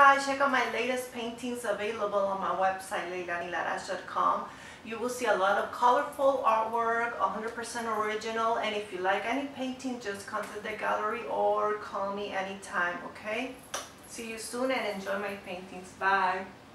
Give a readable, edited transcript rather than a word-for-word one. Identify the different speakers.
Speaker 1: guys, check out my latest paintings available on my website, laelanie.com. You will see a lot of colorful artwork, 100% original, and if you like any painting, just contact the gallery or call me anytime, okay? See you soon and enjoy my paintings. Bye.